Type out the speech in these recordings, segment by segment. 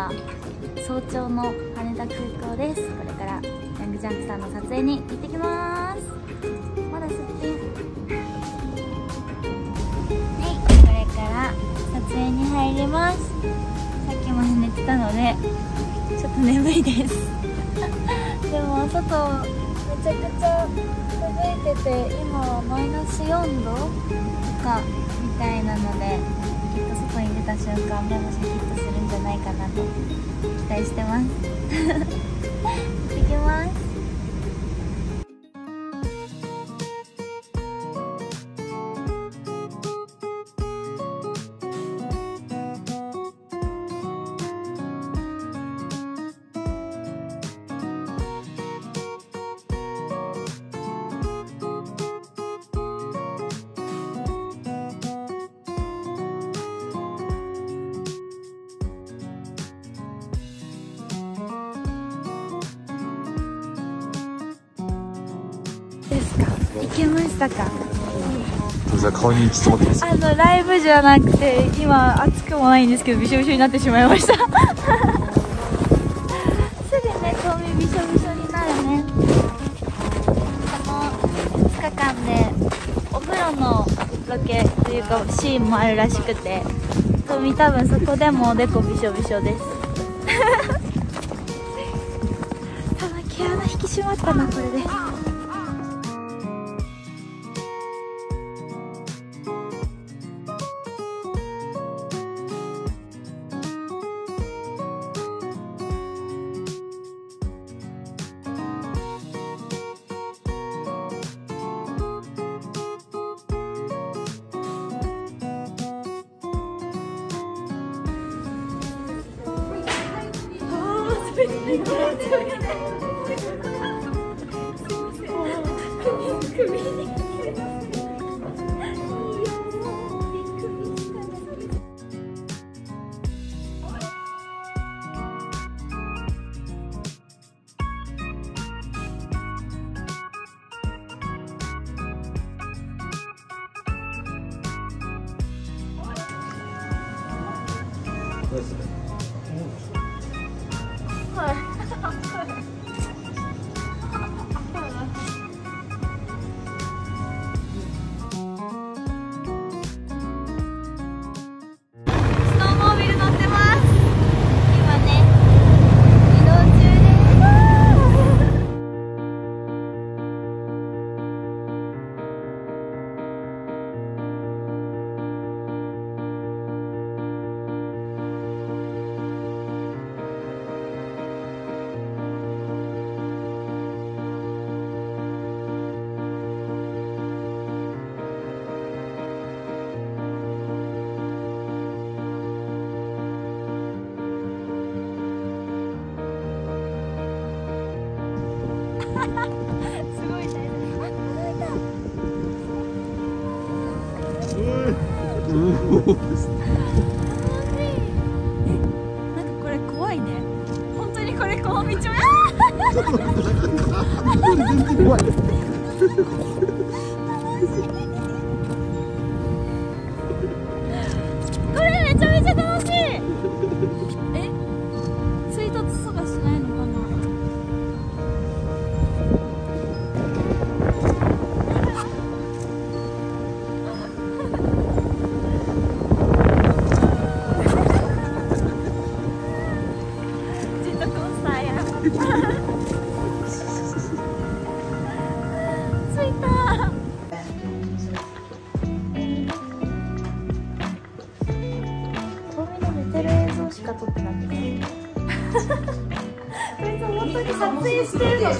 は早朝の羽田空港です。これからヤングジャンクさんの撮影に行ってきます。まだすっぴん。はい、これから撮影に入ります。さっきまで寝てたのでちょっと眠いですでも外めちゃくちゃ吹雪いてて、今はマイナス4度とかみたいなので、きっと外に出た瞬間目もシャキッとするんじゃないかなと期待してます行ってきます。ですか。行けましたか。 顔に積もってます。 ライブじゃなくて、今暑くもないんですけど、びしょびしょになってしまいましたすぐね、遠見びしょびしょになるね。この2日間でお風呂のロケというかシーンもあるらしくて、遠見多分そこでもおでこびしょびしょです多分毛穴引き締まったな、これで。すごい大変。なんかこれ怖いね。本当にこれこの道怖い。これめちゃめちゃ楽しい。追突とかしないのかな。ジェットコースターや。着いた。遠目の寝てる映像しか撮ってなくて。こいつ本当に撮影してるのか。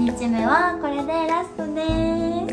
1日目はこれでラストです。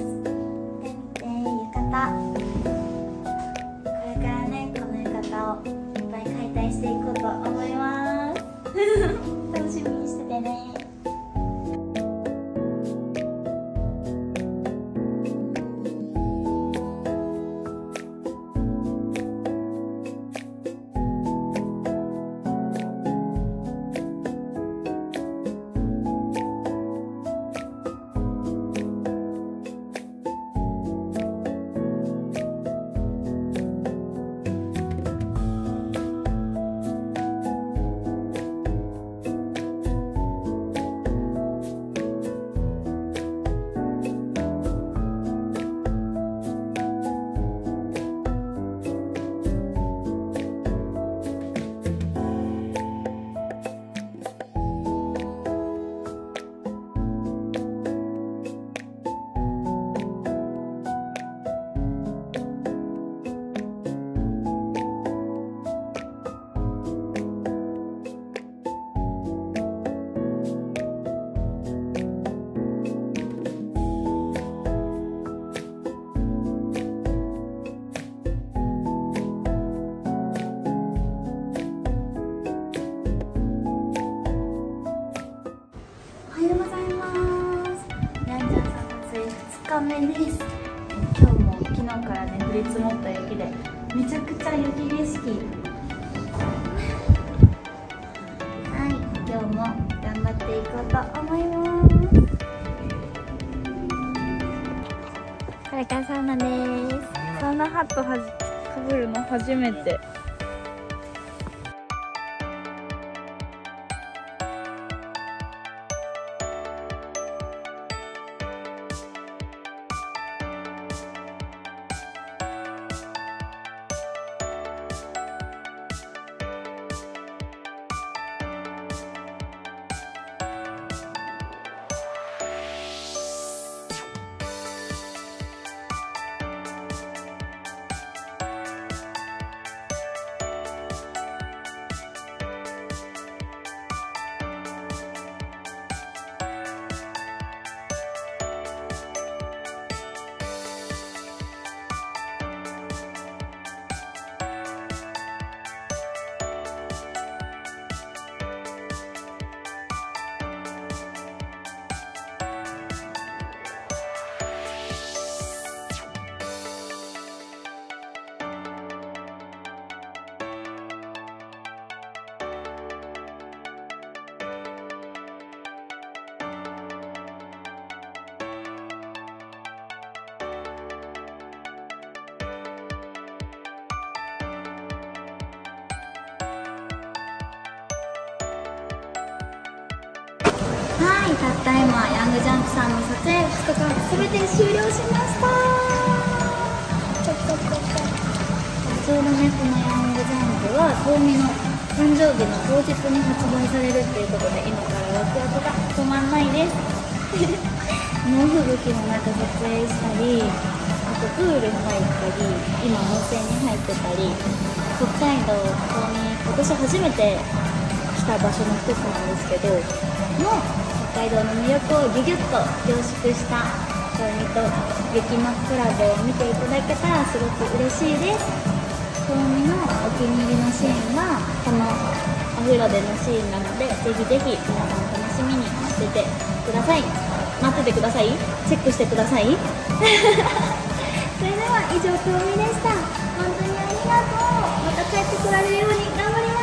で、浴衣、これからね、この浴衣をいっぱい解体していこうと思います楽しみにしててね。2日目です。今日も昨日からね降り積もった雪でめちゃくちゃ雪景色。はい、今日も頑張っていこうと思います。これからサウナです。サウナハットかぶるの初めて。はい、たった今ヤングジャンプさんの撮影2日間全て終了しました。ちょうどね、このヤングジャンプはトウミの誕生日の当日に発売されるっていうことで、今からワクワクが止まんないです猛吹雪の中撮影したり、あとプールに入ったり、今温泉に入ってたり、北海道トウミ、今年初めて来た場所の一つなんですけどの北海道の魅力をギュギュッと凝縮したトウミと雪のコラボを見ていただけたらすごく嬉しいです。トウミのお気に入りのシーンはこのお風呂でのシーンなので、ぜひぜひ皆さん楽しみに待っててください。待っててください。チェックしてくださいそれでは以上、トウミでした。本当にありがとう。また帰ってこられるように頑張ります。